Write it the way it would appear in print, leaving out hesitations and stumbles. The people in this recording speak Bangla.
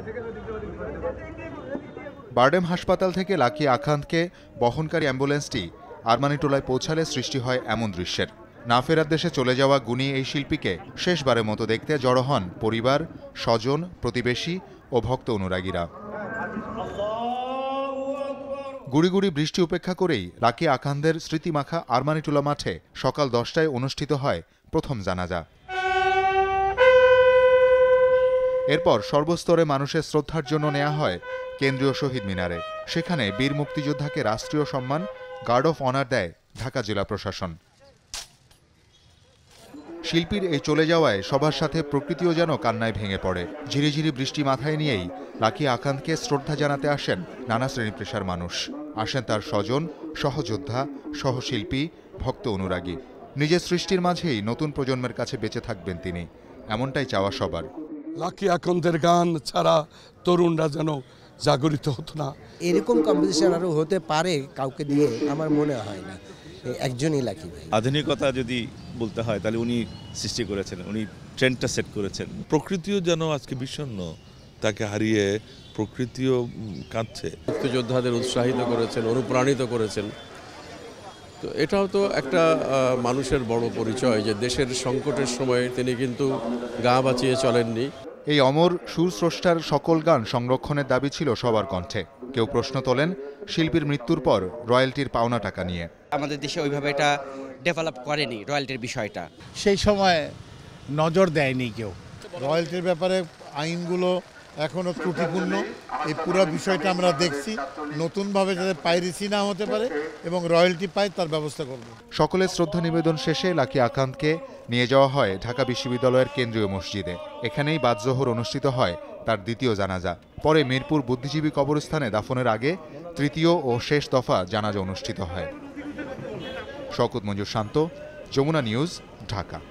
বারডেম হাসপাতাল থেকে লাকি আখান্দকে বহনকারী অ্যাম্বুলেন্সটি আরমানিটোলায় পৌঁছালে সৃষ্টি হয় এমন দৃশ্যের। না ফেরার দেশে চলে যাওয়া গুণী এই শিল্পীকে শেষবারের মতো দেখতে জড়ো হন পরিবার, স্বজন, প্রতিবেশী ও ভক্ত অনুরাগীরা। গুড়ি গুড়ি বৃষ্টি উপেক্ষা করেই লাকি আখান্দের স্মৃতিমাখা আরমানিটোলা মাঠে সকাল 10টায় অনুষ্ঠিত হয় প্রথম জানাজা। এরপর সর্বস্তরে মানুষের শ্রদ্ধার জন্য নেওয়া হয় কেন্দ্রীয় শহীদ মিনারে। সেখানে বীর মুক্তিযোদ্ধাকে রাষ্ট্রীয় সম্মান গার্ড অফ অনার দেয় ঢাকা জেলা প্রশাসন। শিল্পীর এই চলে যাওয়ায় সবার সাথে প্রকৃতিও যেন কান্নায় ভেঙে পড়ে। ঝিরিঝিরি বৃষ্টি মাথায় নিয়েই লাকি আখান্দকে শ্রদ্ধা জানাতে আসেন নানা শ্রেণী পেশার মানুষ। আসেন তার স্বজন, সহযোদ্ধা, সহশিল্পী, ভক্ত অনুরাগী। নিজের সৃষ্টির মাঝেই নতুন প্রজন্মের কাছে বেঁচে থাকবেন তিনি, এমনটাই চাওয়া সবার। লাকি আখান্দের গান ছাড়া তরুণরা যেন জাগরিত হতো না। এরকম কম্পোজিশন আরও হতে পারে কাউকে দিয়ে আমার মনে হয় না, একজনই লাকি ভাই। আধুনিকতা যদি বলতে হয় তাহলে উনি সৃষ্টি করেছেন, উনি ট্রেন্ডটা সেট করেছেন। প্রকৃতিও যেন আজকে বিষণ্ণ, তাকে হারিয়ে প্রকৃতিও কাঁদছে। মুক্তিযোদ্ধাদের উৎসাহিত করেছেন, অনুপ্রাণিত করেছেন। তো এটাও তো একটা মানুষের বড় পরিচয় যে দেশের সংকটের সময় তিনি কিন্তু গা বাঁচিয়ে চলেননি। এই অমর সুরস্রষ্টার সকল গান সংরক্ষণের দাবি ছিল সবার কণ্ঠে। কেউ প্রশ্ন তোলেন শিল্পীর মৃত্যুর পর রয়্যালটির পাওনা টাকা নিয়ে। আমাদের দেশে ওইভাবে এটা ডেভেলপ করেনি রয়্যালটির বিষয়টা, সেই সময় নজর দেয়নি কেউ। রয়্যালটির ব্যাপারে আইনগুলো এখনও ত্রুটিপূর্ণ। এই পুরো বিষয়টা আমরা দেখছি, নতুনভাবে যাতে পাইরেসি না হতে পারে এবং রয়্যালটি পায় তার ব্যবস্থা করব। সকলের শ্রদ্ধা নিবেদন শেষে লাকি আখান্দকে নিয়ে যাওয়া হয় ঢাকা বিশ্ববিদ্যালয়ের কেন্দ্রীয় মসজিদে। এখানেই বাদ-জোহর অনুষ্ঠিত হয় তার দ্বিতীয় জানাজা। পরে মিরপুর বুদ্ধিজীবী কবরস্থানে দাফনের আগে তৃতীয় ও শেষ দফা জানাজা অনুষ্ঠিত হয়। শওকত মঞ্জুর শান্ত, যমুনা নিউজ, ঢাকা।